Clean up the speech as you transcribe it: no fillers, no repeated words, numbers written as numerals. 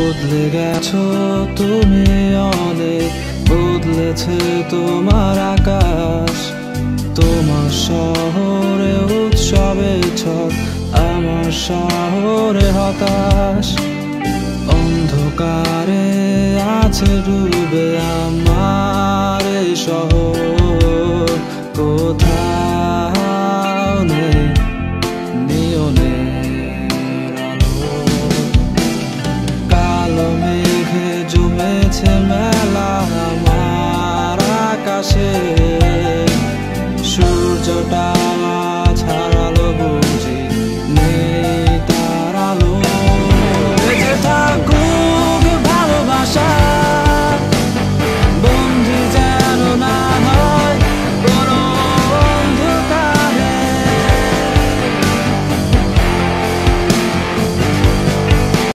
বদলে গেছো তুমি অনেক, বদলেছে তোমার আকাশ। তোমার শহরে উৎসবে ছক, আমার শহরে হতাশ। অন্ধকারে আছে ডুবে আমার এই শহর, কোথাও নেই নিয়নের আলো। কালো মেঘে জমেছে মেলা আমার আকাশে।